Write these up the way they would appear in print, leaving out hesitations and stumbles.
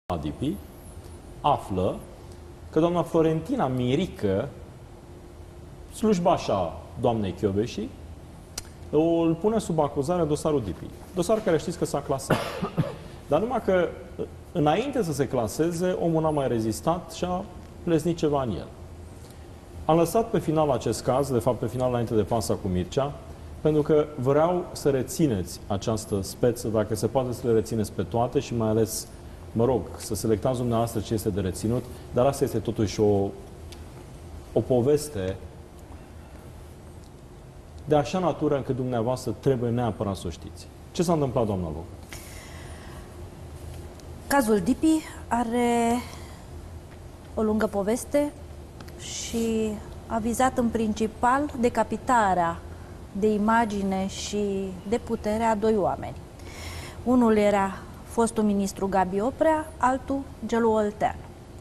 ADP află că doamna Florentina Mirică, slujbașa doamnei Kövesi, îl pune sub acuzare dosarul DIPI. Dosar care știți că s-a clasat. Dar numai că înainte să se claseze, omul n-a mai rezistat și a plesnit ceva în el. Am lăsat pe final acest caz, de fapt pe final înainte de pansa cu Mircea, pentru că vreau să rețineți această speță, dacă se poate să le rețineți pe toate și mai ales, mă rog, să selectați dumneavoastră ce este de reținut, dar asta este totuși o poveste de așa natură încât dumneavoastră trebuie neapărat să o știți. Ce s-a întâmplat, doamna avocat? Cazul DIPI are o lungă poveste și a vizat în principal decapitarea de imagine și de putere a doi oameni. Unul era fostul ministru Gabi Oprea, altul Gelu Oltean.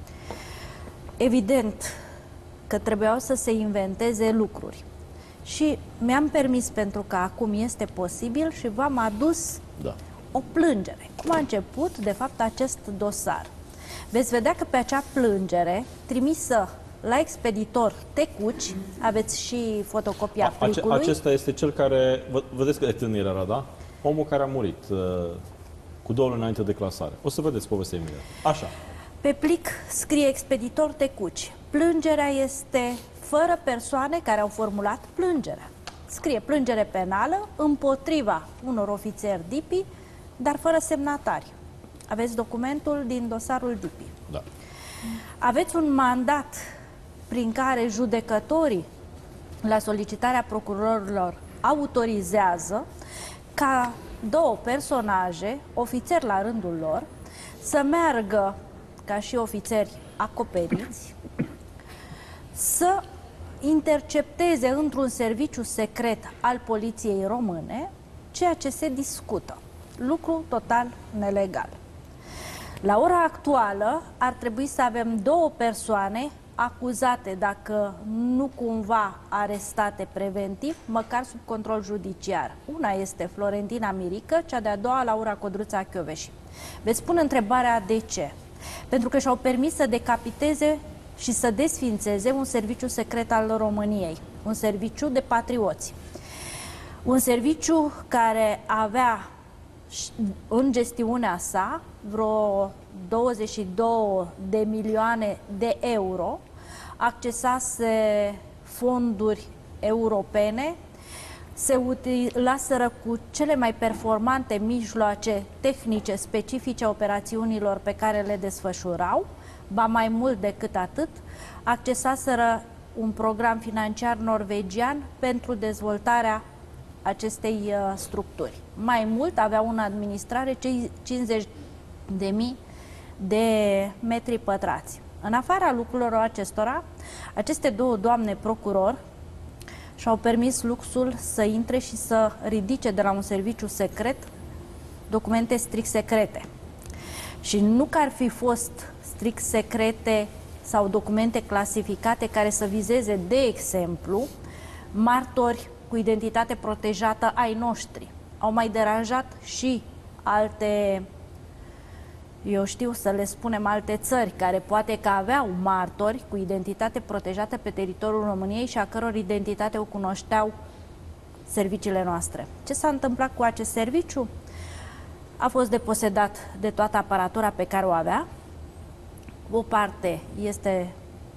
Evident că trebuiau să se inventeze lucruri. Și mi-am permis, pentru că acum este posibil, și v-am adus o plângere. Cum a început, de fapt, acest dosar? Veți vedea că pe acea plângere, trimisă la expeditor Tecuci, aveți și fotocopia plicului. Acesta este cel care, vedeți că de tânăr era, da? Omul care a murit cu 2 luni înainte de clasare. O să vedeți povestea imediat. Așa. Pe plic scrie expeditor Tecuci. Plângerea este fără persoane care au formulat plângerea. Scrie plângere penală împotriva unor ofițeri DIPI, dar fără semnatari. Aveți documentul din dosarul DIPI. Da. Aveți un mandat prin care judecătorii, la solicitarea procurorilor, autorizează ca două personaje, ofițeri la rândul lor, să meargă ca și ofițeri acoperiți, să intercepteze într-un serviciu secret al poliției române ceea ce se discută. Lucru total nelegal. La ora actuală ar trebui să avem două persoane acuzate, dacă nu cumva arestate preventiv, măcar sub control judiciar. Una este Florentina Mirică, cea de-a doua Laura Codruța Kövesi. Veți pune întrebarea de ce? Pentru că și-au permis să decapiteze și să desfințeze un serviciu secret al României, un serviciu de patrioți. Un serviciu care avea în gestiunea sa vreo 22 de milioane de euro, accesase fonduri europene, se utilaseră cu cele mai performante mijloace tehnice specifice operațiunilor pe care le desfășurau, ba mai mult decât atât, accesaseră un program financiar norvegian pentru dezvoltarea acestei structuri. Mai mult, aveau în administrare cei 50.000 de metri pătrați. În afara lucrurilor acestora, aceste două doamne procuror și-au permis luxul să intre și să ridice de la un serviciu secret documente strict secrete. Și nu că ar fi fost strict secrete sau documente clasificate care să vizeze, de exemplu, martori cu identitate protejată ai noștri. Au mai deranjat și alte, eu știu să le spunem, alte țări care poate că aveau martori cu identitate protejată pe teritoriul României și a căror identitate o cunoșteau serviciile noastre. Ce s-a întâmplat cu acest serviciu? A fost deposedat de toată aparatura pe care o avea. O parte este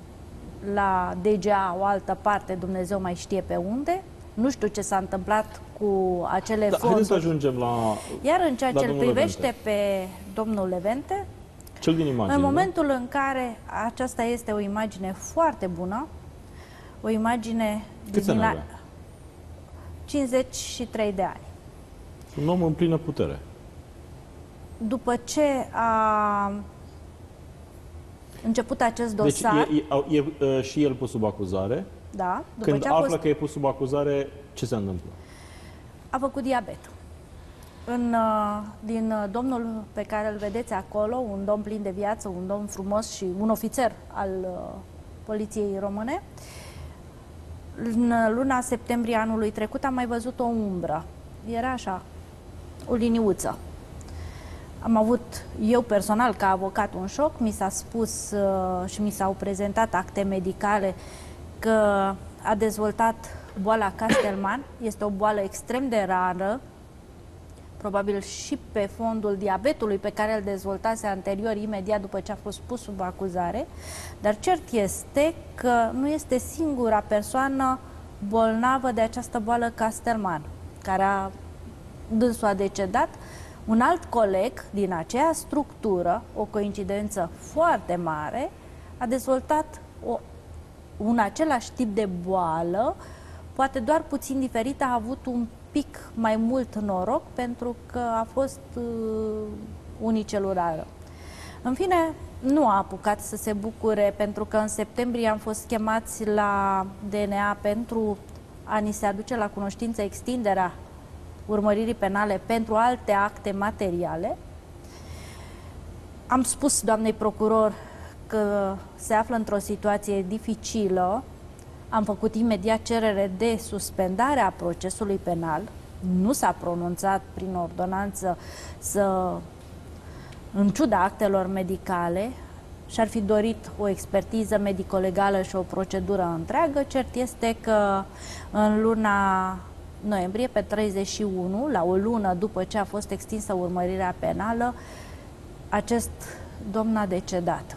la DGA, o altă parte Dumnezeu mai știe pe unde. Nu știu ce s-a întâmplat cu acele fonduri. Haideți să ajungem la Iar în ceea ce îl privește Levente, pe domnul Levente, cel din imagine, în momentul în care aceasta este o imagine foarte bună, o imagine din 53 de ani. Un om în plină putere. După ce a început acest dosar... Deci e și el pus sub acuzare. Da, după Când ce a află fost... că e pus sub acuzare, ce se întâmplă? A făcut diabet. Din domnul pe care îl vedeți acolo, un domn plin de viață, un domn frumos și un ofițer al poliției române, în luna septembrie anului trecut am mai văzut o umbră. Era așa, o liniuță. Am avut, eu personal, ca avocat, un șoc. Mi s-a spus și mi s-au prezentat acte medicale că a dezvoltat boala Castleman. Este o boală extrem de rară, probabil și pe fondul diabetului pe care îl dezvoltase anterior, imediat după ce a fost pus sub acuzare. Dar cert este că nu este singura persoană bolnavă de această boală Castleman, dânsul a decedat. Un alt coleg din aceea structură, o coincidență foarte mare, a dezvoltat un același tip de boală, poate doar puțin diferit, a avut un pic mai mult noroc pentru că a fost unicelulară. În fine, nu a apucat să se bucure pentru că în septembrie am fost chemați la DNA pentru a ni se aduce la cunoștință extinderea urmăririi penale pentru alte acte materiale. Am spus doamnei procuror că se află într-o situație dificilă. Am făcut imediat cerere de suspendare a procesului penal. Nu s-a pronunțat prin ordonanță în ciuda actelor medicale, și-ar fi dorit o expertiză medico-legală și o procedură întreagă. Cert este că în luna noiembrie, pe 31, la o lună după ce a fost extinsă urmărirea penală, acest domn a decedat.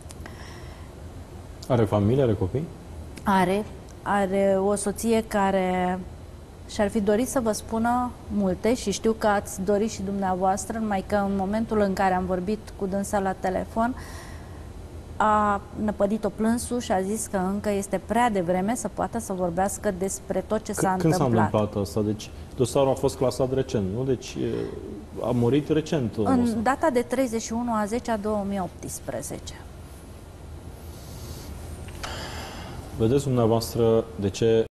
Are familie, are copii? Are o soție care și-ar fi dorit să vă spună multe și știu că ați dorit și dumneavoastră, numai că în momentul în care am vorbit cu dânsa la telefon, a năpădit-o plânsul și a zis că încă este prea devreme să poată să vorbească despre tot ce s-a întâmplat. Când s-a întâmplat asta? Deci dosarul a fost clasat recent, nu? Deci a murit recent. În data de 31/10/2018. Vedeți dumneavoastră de ce